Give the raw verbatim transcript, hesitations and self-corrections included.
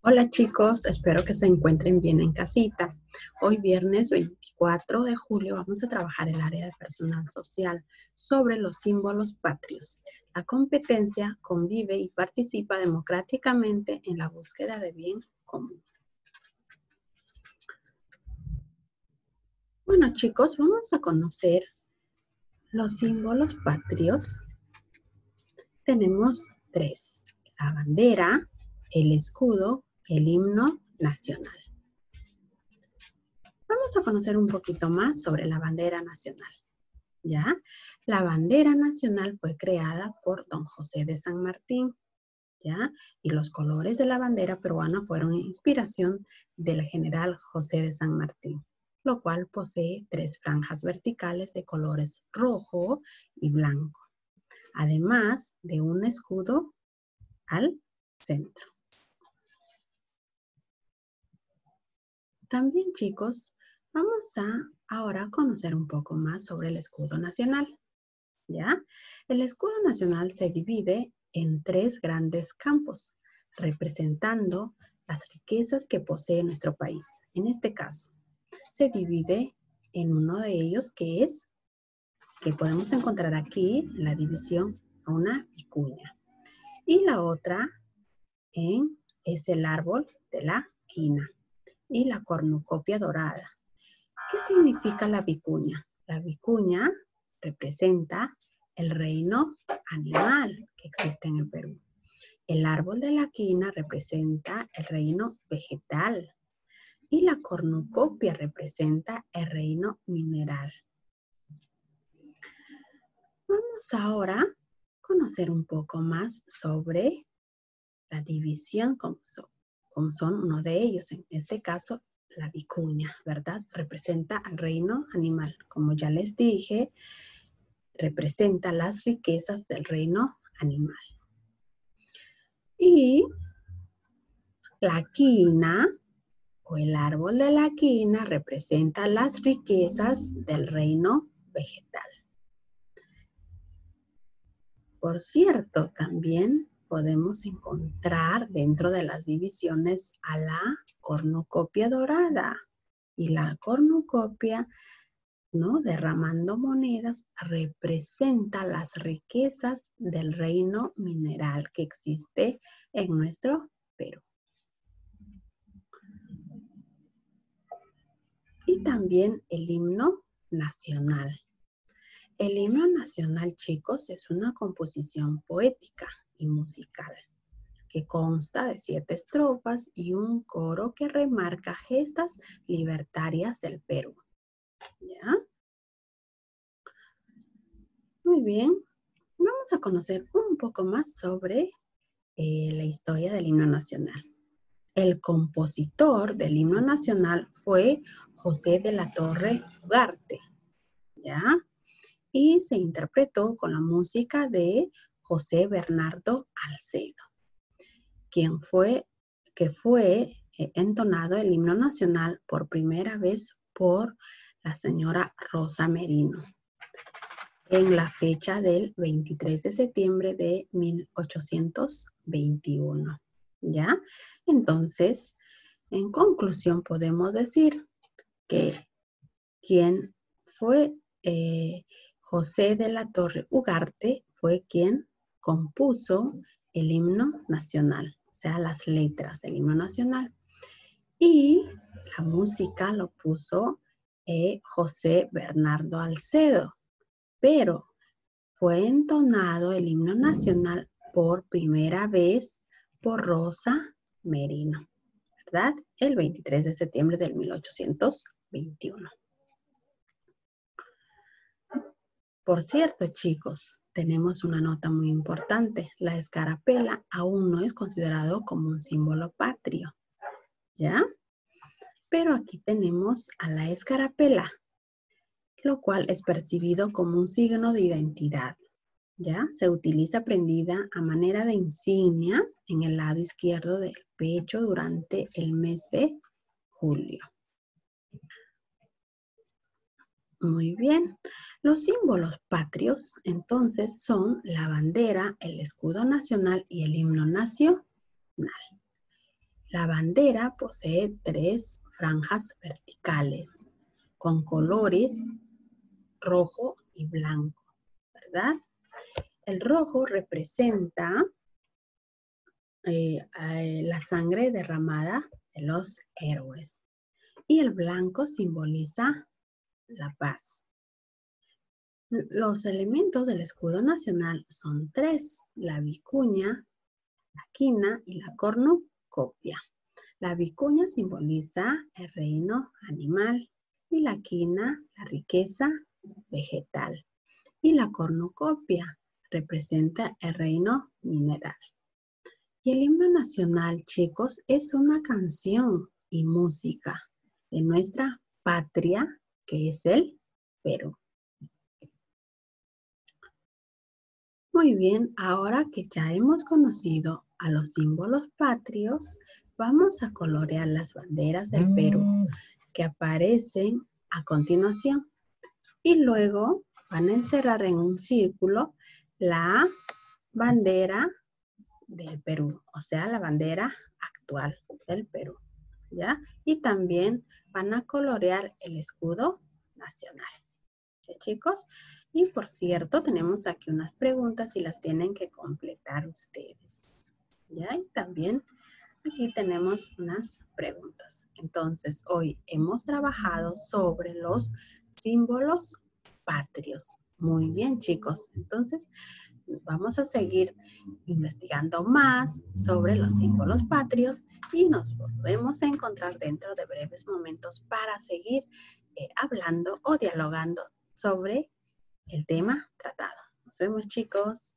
Hola chicos, espero que se encuentren bien en casita. Hoy viernes veinticuatro de julio vamos a trabajar el área de personal social sobre los símbolos patrios. La competencia convive y participa democráticamente en la búsqueda de bien común. Bueno chicos, vamos a conocer los símbolos patrios. Tenemos tres: la bandera, el escudo, el himno nacional. Vamos a conocer un poquito más sobre la bandera nacional, ¿ya? La bandera nacional fue creada por don José de San Martín, ¿ya? Y los colores de la bandera peruana fueron inspiración del general José de San Martín, lo cual posee tres franjas verticales de colores rojo y blanco, además de un escudo al centro. También, chicos, vamos a ahora conocer un poco más sobre el escudo nacional, ¿ya? El escudo nacional se divide en tres grandes campos, representando las riquezas que posee nuestro país. En este caso, se divide en uno de ellos que es, que podemos encontrar aquí, la división a una vicuña. Y la otra en, es el árbol de la quina y la cornucopia dorada. ¿Qué significa la vicuña? La vicuña representa el reino animal que existe en el Perú. El árbol de la quina representa el reino vegetal y la cornucopia representa el reino mineral. Vamos ahora a conocer un poco más sobre la división, como son, como son uno de ellos, en este caso la vicuña, ¿verdad? Representa al reino animal. Como ya les dije, representa las riquezas del reino animal. Y la quina, o el árbol de la quina, representa las riquezas del reino vegetal. Por cierto, también podemos encontrar dentro de las divisiones a la cornucopia dorada. Y la cornucopia, ¿no?, derramando monedas, representa las riquezas del reino mineral que existe en nuestro Perú. Y también el himno nacional. El himno nacional, chicos, es una composición poética y musical que consta de siete estrofas y un coro que remarca gestas libertarias del Perú. ¿Ya? Muy bien. Vamos a conocer un poco más sobre eh, la historia del himno nacional. El compositor del himno nacional fue José de la Torre Ugarte, ¿ya? Y se interpretó con la música de José Bernardo Alcedo, quien fue, que fue eh, entonado el himno nacional por primera vez por la señora Rosa Merino en la fecha del veintitrés de septiembre de mil ochocientos veintiuno, ¿ya? Entonces, en conclusión, podemos decir que quien fue eh, José de la Torre Ugarte fue quien compuso el himno nacional, o sea, las letras del himno nacional. Y la música lo puso eh, José Bernardo Alcedo, pero fue entonado el himno nacional por primera vez por Rosa Merino, ¿verdad? El veintitrés de septiembre del mil ochocientos veintiuno. Por cierto, chicos, tenemos una nota muy importante. La escarapela aún no es considerado como un símbolo patrio, ¿ya? Pero aquí tenemos a la escarapela, lo cual es percibido como un signo de identidad, ¿ya? Se utiliza prendida a manera de insignia en el lado izquierdo del pecho durante el mes de julio. Muy bien. Los símbolos patrios, entonces, son la bandera, el escudo nacional y el himno nacional. La bandera posee tres franjas verticales con colores rojo y blanco, ¿verdad? El rojo representa eh, eh, la sangre derramada de los héroes y el blanco simboliza la paz. Los elementos del escudo nacional son tres: la vicuña, la quina y la cornucopia. La vicuña simboliza el reino animal y la quina la riqueza vegetal. Y la cornucopia representa el reino mineral. Y el himno nacional, chicos, es una canción y música de nuestra patria, que es el Perú. Muy bien, ahora que ya hemos conocido a los símbolos patrios, vamos a colorear las banderas del Perú que aparecen a continuación. Y luego van a encerrar en un círculo la bandera del Perú, o sea, la bandera actual del Perú, ¿ya? Y también van a colorear el escudo nacional. ¿Ya, chicos? Y por cierto, tenemos aquí unas preguntas y las tienen que completar ustedes. ¿Ya? Y también aquí tenemos unas preguntas. Entonces, hoy hemos trabajado sobre los símbolos patrios. Muy bien, chicos. Entonces, vamos a seguir investigando más sobre los símbolos patrios y nos volvemos a encontrar dentro de breves momentos para seguir eh, hablando o dialogando sobre el tema tratado. Nos vemos, chicos.